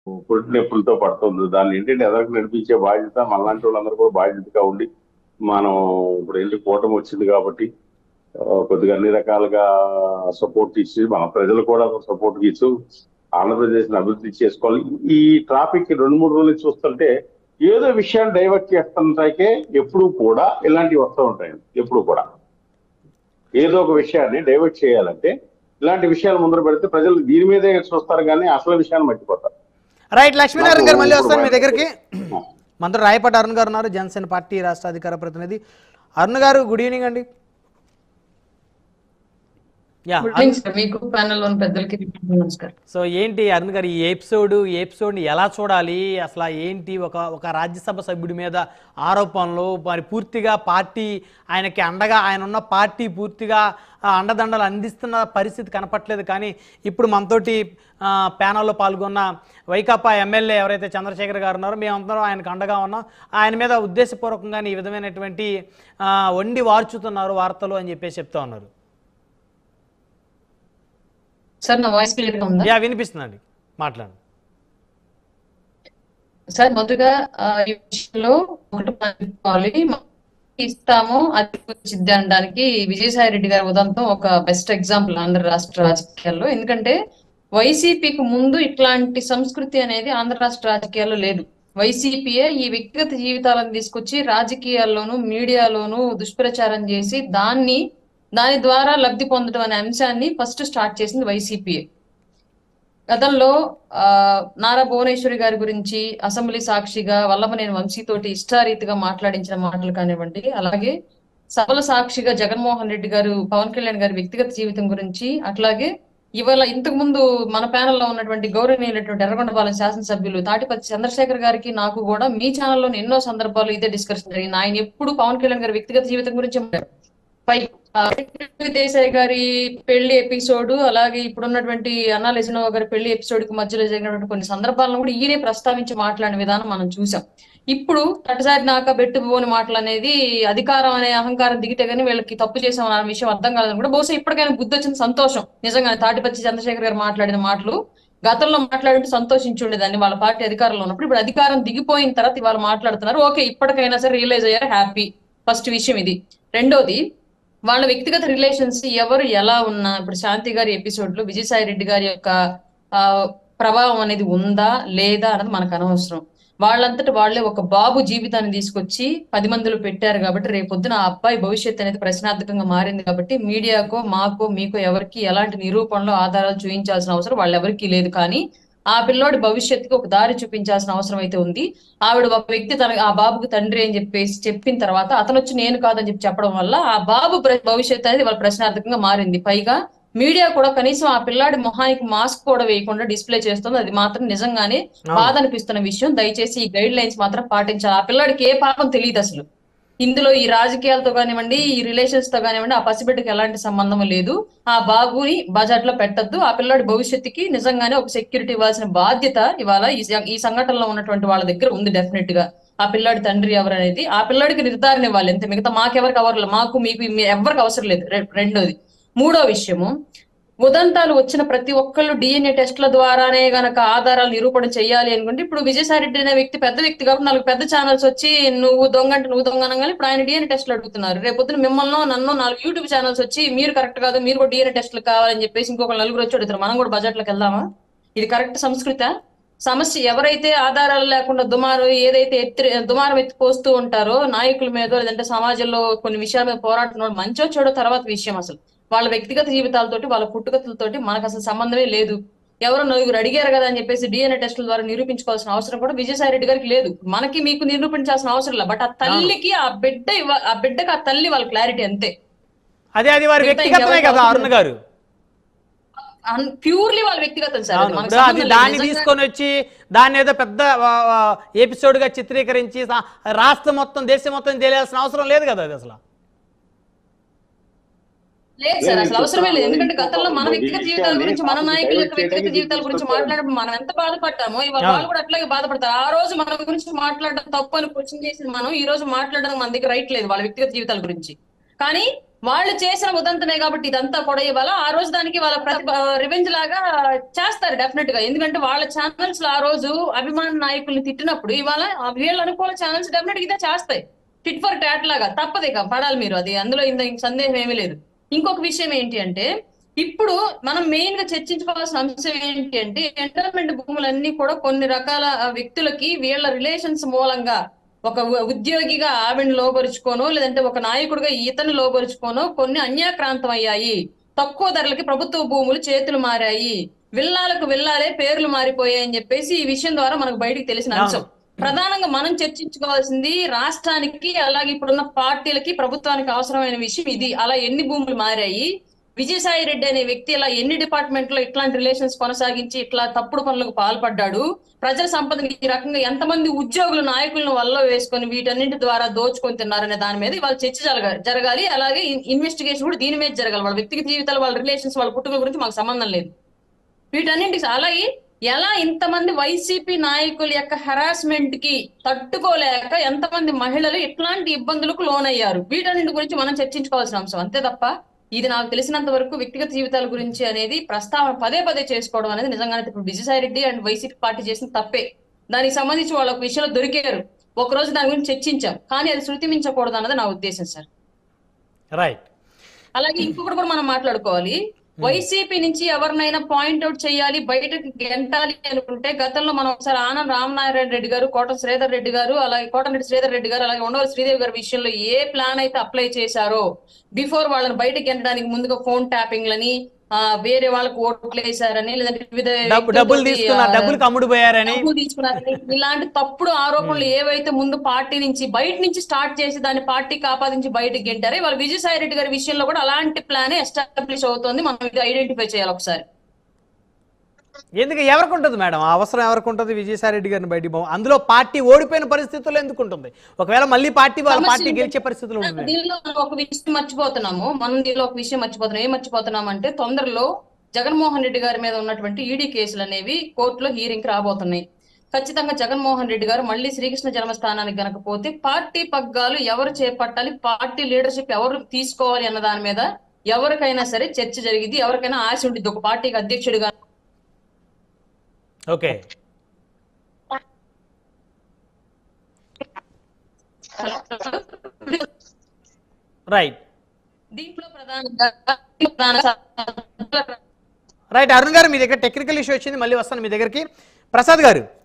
పురిటి నొప్పులతో పడుతుంది. దాన్ని ఏంటంటే ఎదరికి నడిపించే బాధ్యత మనలాంటి వాళ్ళందరూ కూడా బాధ్యతగా ఉండి మనం ఇప్పుడు ఏంటి కూటమి వచ్చింది కాబట్టి కొద్దిగా అన్ని రకాలుగా సపోర్ట్ ఇచ్చి మన ప్రజలు కూడా సపోర్ట్ ఇస్తూ ఆంధ్రప్రదేశ్ అభివృద్ధి చేసుకోవాలి. ఈ ట్రాఫిక్ 2-3 రోజులు చూస్తుంటే ఏదో విషయాన్ని డైవర్ట్ చేస్తుంటాకే ఎప్పుడు కూడా ఇలాంటివి వస్తూ ఉంటాయండి. ఎప్పుడు కూడా ఏదో ఒక విషయాన్ని డైవర్ట్ చేయాలంటే ఇలాంటి విషయాలు ముందర పెడితే ప్రజలు దీని మీదే చూస్తారు కానీ అసలు విషయాన్ని మర్చిపోతారు. రైట్, లక్ష్మీనారాయణ గారు మళ్ళీ వస్తాను మీ దగ్గరికి. మంత్రి రాయపాటి అరుణ్ గారు ఉన్నారు, జనసేన పార్టీ రాష్ట్ర అధికార ప్రతినిధి. అరుణ్ గారు గుడ్ ఈవినింగ్ అండి. సో ఏంటి అరుణ్ గారు, ఈ ఎపిసోడ్ని ఎలా చూడాలి అసలు? ఏంటి ఒక రాజ్యసభ సభ్యుడి మీద ఆరోపణలు, మరి పూర్తిగా పార్టీ ఆయనకి అండగా, ఆయన ఉన్న పార్టీ పూర్తిగా అండదండలు అందిస్తున్న పరిస్థితి కనపట్లేదు. కానీ ఇప్పుడు మనతోటి ప్యానల్లో పాల్గొన్న వైకాపా ఎమ్మెల్యే ఎవరైతే చంద్రశేఖర్ గారు ఉన్నారో మేమందరం ఆయనకు అండగా ఉన్నాం. ఆయన మీద ఉద్దేశపూర్వకంగా ఈ విధమైనటువంటి వండి వార్చుతున్నారు వార్తలు అని చెప్పేసి చెప్తా ఉన్నారు. సార్ నా వాయిస్ క్లియర్ గా ఉందా? యా, వినిపిస్తుందండి, మాట్లాడండి సార్. మొదటగా ఈ విషయంలో ఒకటి ఇస్తాము అది అనడానికి విజయసాయి రెడ్డి గారి ఉదంతం ఒక బెస్ట్ ఎగ్జాంపుల్ ఆంధ్ర రాష్ట్ర రాజకీయాల్లో. ఎందుకంటే వైసీపీకి ముందు ఇట్లాంటి సంస్కృతి అనేది ఆంధ్ర రాష్ట్ర రాజకీయాల్లో లేదు. వైసీపీయే ఈ వ్యక్తిగత జీవితాలను తీసుకొచ్చి రాజకీయాల్లోనూ మీడియాలోనూ దుష్ప్రచారం చేసి దాని ద్వారా లబ్ధి పొందడం అనే అంశాన్ని ఫస్ట్ స్టార్ట్ చేసింది వైసీపీయే. గతంలో నారా భువనేశ్వరి గారి గురించి అసెంబ్లీ సాక్షిగా వల్లభనేని వంశీతోటి ఇష్టారీతిగా మాట్లాడించిన మాటలు కానివ్వండి, అలాగే సభల సాక్షిగా జగన్మోహన్ రెడ్డి గారు పవన్ కళ్యాణ్ గారి వ్యక్తిగత జీవితం గురించి, అట్లాగే ఇవాళ ఇంతకు ముందు మన ప్యానెల్లో ఉన్నటువంటి గౌరవనీయులైనటువంటి ఎర్రగొండపాలెం శాసనసభ్యులు తాటిపత్తి చంద్రశేఖర్ గారికి నాకు కూడా మీ ఛానల్లో ఎన్నో సందర్భాలు ఇదే డిస్కషన్ జరిగింది. ఆయన ఎప్పుడు పవన్ కళ్యాణ్ గారి వ్యక్తిగత జీవితం గురించి దేశాయ్ గారి పెళ్లి ఎపిసోడ్, అలాగే ఇప్పుడున్నటువంటి అన్నా లెజినోవా గారి పెళ్లి ఎపిసోడ్ కి మధ్యలో జరిగినటువంటి కొన్ని సందర్భాలను కూడా ఈయనే ప్రస్తావించి మాట్లాడిన విధానం మనం చూసాం. ఇప్పుడు తటసారి నాక బెట్టుపోని మాటలు అనేది అధికారం అనే అహంకారం దిగితే గానీ వీళ్ళకి తప్పు చేసామన్న విషయం అర్థం కాలేదని కూడా బహుశా ఇప్పటికైనా బుద్ధి వచ్చింది, సంతోషం. నిజంగానే తాటిపత్తి చంద్రశేఖర్ గారు మాట్లాడిన మాటలు గతంలో మాట్లాడుతూ సంతోషించుండేదాన్ని వాళ్ళ పార్టీ అధికారంలో ఉన్నప్పుడు. ఇప్పుడు అధికారం దిగిపోయిన తర్వాత ఇవాళ మాట్లాడుతున్నారు. ఓకే, ఇప్పటికైనా సరే రియలైజ్ అయ్యారు, హ్యాపీ. ఫస్ట్ విషయం ఇది. రెండోది, వాళ్ళ వ్యక్తిగత రిలేషన్స్ ఎవరు ఎలా ఉన్నా ఇప్పుడు శాంతి గారి ఎపిసోడ్ లో విజయసాయి రెడ్డి గారి యొక్క ప్రభావం అనేది ఉందా లేదా అన్నది మనకు అనవసరం. వాళ్ళంతటి వాళ్లే ఒక బాబు జీవితాన్ని తీసుకొచ్చి 10 మందిలో పెట్టారు కాబట్టి రేపొద్దున ఆ అబ్బాయి భవిష్యత్తు అనేది ప్రశ్నార్థకంగా మారింది. కాబట్టి మీడియాకో మాకో మీకో ఎవరికి ఎలాంటి నిరూపణలో ఆధారాలు చూపించాల్సిన అవసరం వాళ్ళెవరికీ లేదు. కానీ ఆ పిల్లోడి భవిష్యత్తుకి ఒక దారి చూపించాల్సిన అవసరం అయితే ఉంది. ఆవిడ ఒక వ్యక్తి ఆ బాబుకి తండ్రి అని చెప్పేసి చెప్పిన తర్వాత అతను వచ్చి నేను కాదని చెప్పడం వల్ల ఆ బాబు భవిష్యత్తు అనేది వాళ్ళ ప్రశ్నార్థకంగా మారింది. పైగా మీడియా కూడా కనీసం ఆ పిల్లాడి మొహానికి మాస్క్ కూడా వేయకుండా డిస్ప్లే చేస్తుంది. అది మాత్రం నిజంగానే బాధ అనిపిస్తున్న విషయం. దయచేసి ఈ గైడ్ లైన్స్ మాత్రం పాటించాలి. ఆ పిల్లాడికి ఏ పాపం తెలియదు అసలు. ఇందులో ఈ రాజకీయాలతో కానివ్వండి, ఈ రిలేషన్స్ తో కానివ్వండి, ఆ పసిబిడ్డకి ఎలాంటి సంబంధం లేదు. ఆ బాబుని బజార్ లో పెట్టద్దు. ఆ పిల్లాడి భవిష్యత్తుకి నిజంగానే ఒక సెక్యూరిటీ ఇవ్వాల్సిన బాధ్యత ఇవాళ ఈ సంఘటనలో ఉన్నటువంటి వాళ్ళ దగ్గర ఉంది. డెఫినెట్ గా ఆ పిల్లాడి తండ్రి ఎవరు అనేది ఆ పిల్లాడికి నిర్ధారణ ఇవ్వాలి. ఎంత మిగతా మాకెవరికి అవసరం, మాకు మీకు ఎవరికి అవసరం లేదు. రెండోది. మూడో విషయము, ఉదంతాలు వచ్చిన ప్రతి ఒక్కళ్ళు డిఎన్ఏ టెస్ట్ల ద్వారానే గనక ఆధారాలు నిరూపణ చేయాలి అనుకుంటే ఇప్పుడు విజయసాయి రెడ్డి అనే వ్యక్తి పెద్ద వ్యక్తి కాబట్టి 4 పెద్ద ఛానల్స్ వచ్చి నువ్వు దొంగ అంటే నువ్వు దొంగ అనగానే ఇప్పుడు ఆయన డిఎన్ఏ టెస్ట్లు అడుగుతున్నారు. రేపొద్దున మిమ్మల్ని నన్ను 4 యూట్యూబ్ ఛానల్స్ వచ్చి మీరు కరెక్ట్ కాదు, మీరు కూడా డిఎన్ఏ టెస్ట్లు కావాలని చెప్పేసి ఇంకొక 4 వచ్చి అడుగుతారు. మనం కూడా బడ్జెట్లకు వెళ్దామా? ఇది కరెక్ట్ సంస్కృత? సమస్య ఎవరైతే ఆధారాలు లేకుండా దుమారం ఎత్తిపోస్తూ ఉంటారో నాయకుల మీద, లేదంటే సమాజంలో కొన్ని విషయాల మీద పోరాడుతున్న మంచో చెడో తర్వాత విషయం. అసలు వాళ్ళ వ్యక్తిగత జీవితాలతోటి వాళ్ళ పుట్టుకతలతోటి మనకు అసలు సంబంధమే లేదు. ఎవరో 4 అడిగారు కదా అని చెప్పేసి డిఎన్ఏ టెస్టుల ద్వారా నిరూపించుకోవాల్సిన అవసరం కూడా విజయసాయి రెడ్డి గారికి లేదు. మనకి మీకు నిరూపించాల్సిన అవసరం లేదు. బట్ ఆ తల్లికి ఆ బిడ్డకి ఆ తల్లి వాళ్ళ క్లారిటీ అంతే. అది వారి వ్యక్తిగతమే కదా అరుణ్ గారు, ప్యూర్లీ వాళ్ళ వ్యక్తిగతం సార్. దాన్ని తీసుకొని వచ్చి దాన్ని ఏదో పెద్ద ఎపిసోడ్ గా చిత్రీకరించి రాష్ట్రం మొత్తం దేశం మొత్తం తెలియాల్సిన అవసరం లేదు కదా. అది అసలు లేదు సార్, అసలు అవసరమే లేదు. ఎందుకంటే గతంలో మన వ్యక్తిగత జీవితాల గురించి, మన నాయకుల యొక్క వ్యక్తిగత జీవితాల గురించి మాట్లాడడం మనం ఎంత బాధపడ్డామో ఇవాళ వాళ్ళు కూడా అట్లాగే బాధపడతారు. ఆ రోజు మన గురించి మాట్లాడడం తప్పు అని క్వశ్చన్ చేసి మనం ఈ రోజు మాట్లాడడం మన దగ్గర రైట్ లేదు వాళ్ళ వ్యక్తిగత జీవితాల గురించి. కానీ వాళ్ళు చేసిన ఉదంతమే కాబట్టి ఇదంతా కూడా ఇవాళ ఆ రోజు దానికి వాళ్ళ రివెంజ్ లాగా చేస్తారు డెఫినెట్ గా. ఎందుకంటే వాళ్ళ ఛానల్స్ ఆ రోజు అభిమాన నాయకుల్ని తిట్టినప్పుడు ఇవాళ వీళ్ళ అనుకూల ఛానల్స్ డెఫినెట్ గా ఇదే చేస్తాయి. టిట్ ఫర్ టాట్ లాగా తప్పదు, ఇక పడాలి మీరు, అది అందులో ఇంత సందేహం ఏమీ లేదు. ఇంకొక విషయం ఏంటి అంటే, ఇప్పుడు మనం మెయిన్ గా చర్చించుకోవాల్సిన అంశం ఏంటి అంటే, ఎండోమెంట్ భూములన్నీ కూడా కొన్ని రకాల వ్యక్తులకి వీళ్ళ రిలేషన్స్ మూలంగా ఒక ఉద్యోగిగా ఆవిడని లోపరుచుకోను, లేదంటే ఒక నాయకుడిగా ఈతని లోపరుచుకోను కొన్ని అన్యాక్రాంతం అయ్యాయి. తక్కువ ధరలకి ప్రభుత్వ భూములు చేతులు మారాయి, విల్లాలకు విల్లాలే పేర్లు మారిపోయాయి అని చెప్పేసి ఈ విషయం ద్వారా మనకు బయటికి తెలిసిన అంశం. ప్రధానంగా మనం చర్చించుకోవాల్సింది రాష్ట్రానికి అలాగే ఇప్పుడున్న పార్టీలకి ప్రభుత్వానికి అవసరమైన విషయం ఇది. అలా ఎన్ని భూములు మారాయి, విజయసాయి రెడ్డి అనే వ్యక్తి ఇలా ఎన్ని డిపార్ట్మెంట్ లో ఇట్లాంటి రిలేషన్స్ కొనసాగించి ఇట్లా తప్పుడు పనులకు పాల్పడ్డాడు, ప్రజల సంపదని ఈ రకంగా ఎంతమంది ఉద్యోగులు నాయకులను వల్ల వేసుకొని వీటన్నింటి ద్వారా దోచుకొని తిన్నారనే దాని మీద వాళ్ళ చర్చ జరగాలి. అలాగే ఇన్వెస్టిగేషన్ కూడా దీని మీద జరగాలి. వాళ్ళ వ్యక్తిగత జీవితాలు, వాళ్ళ రిలేషన్స్, వాళ్ళ పుట్టుక గురించి మాకు సంబంధం లేదు. వీటన్నింటికి అలాగే ఎలా ఇంతమంది వైసీపీ నాయకుల యొక్క హెరాస్మెంట్ కి తట్టుకోలేక ఎంతమంది మహిళలు ఇట్లాంటి ఇబ్బందులకు లోనయ్యారు, వీటన్నింటి గురించి మనం చర్చించుకోవాల్సిన అంశం. అంతే తప్ప ఇది నాకు తెలిసినంత వరకు వ్యక్తిగత జీవితాల గురించి అనేది ప్రస్తావన పదే పదే చేసుకోవడం అనేది నిజంగానే ఇప్పుడు Vijayasai Reddy and YCP party చేసిన తప్పే. దానికి సంబంధించి వాళ్ళ విషయంలో దొరికారు, ఒక రోజు దాని గురించి చర్చించాం, కానీ అది శృతి మించకూడదు అన్నది నా ఉద్దేశం సార్. రైట్. అలాగే ఇంకొకటి కూడా మనం మాట్లాడుకోవాలి. వైసీపీ నుంచి ఎవరినైనా పాయింట్అవుట్ చేయాలి, బయటకు గెంటాలి అనుకుంటే గతంలో మనం ఒకసారి ఆనం రామనారాయణ రెడ్డి గారు, కోటం శ్రీధర్ రెడ్డి గారు, అలాగే కోటమిరెడ్డి శ్రీధర్ రెడ్డి గారు, అలాగే ఉండవల్లి శ్రీదేవి గారి విషయంలో ఏ ప్లాన్ అయితే అప్లై చేశారో బిఫోర్ వాళ్ళని బయటకు గెంటడానికి ముందుగా ఫోన్ ట్యాపింగ్లని, వేరే వాళ్ళకు ఓట్లు వేశారని, లేదంటే డబ్బులు తీసుకున్నారని, ఇలాంటి తప్పుడు ఆరోపణలు ఏవైతే ముందు పార్టీ నుంచి బయట నుంచి స్టార్ట్ చేసి దాన్ని పార్టీకి ఆపాదించి బయటకు గెంటారు, వాళ్ళ విజయసాయి రెడ్డి గారి విషయంలో కూడా అలాంటి ప్లానే ఎస్టాబ్లిష్ అవుతుంది. మనం ఇది ఐడెంటిఫై చేయాలి ఒకసారి. ఎందుకు ఎవరికి ఉంటుంది మేడం ఆ అవసరం, ఎవరికి ఉంటుంది విజయసాయి రెడ్డి గారిని బయటికి? అందులో పార్టీ ఓడిపోయిన పరిస్థితుల్లో ఎందుకు ఉంటుంది? ఒకవేళ మళ్ళీ వాళ్ళ పార్టీ గెలిచే పరిస్థితులు ఉంటుంది. దీనిలో ఒక విషయం మర్చిపోతున్నాము ఏం మర్చిపోతున్నాము అంటే, తొందరలో జగన్మోహన్ రెడ్డి గారి మీద ఉన్నటువంటి ఈడీ కేసులు అనేవి కోర్టులో హీరింగ్ కి రాబోతున్నాయి. ఖచ్చితంగా జగన్మోహన్ రెడ్డి గారు మళ్ళీ శ్రీకృష్ణ జన్మస్థానానికి గనక పోతే పార్టీ పగ్గాలు ఎవరు చేపట్టాలి, పార్టీ లీడర్షిప్ ఎవరు తీసుకోవాలి అన్న దాని మీద ఎవరికైనా సరే చర్చ జరిగింది, ఎవరికైనా ఆశ ఉంటుంది ఒక పార్టీకి అధ్యక్షుడిగా. Okay, right. దీంట్లో రైట్. అరుణ్ గారు, మీ దగ్గర టెక్నికల్ ఇష్యూ వచ్చింది, మళ్ళీ వస్తాను మీ దగ్గరికి. ప్రసాద్ గారు,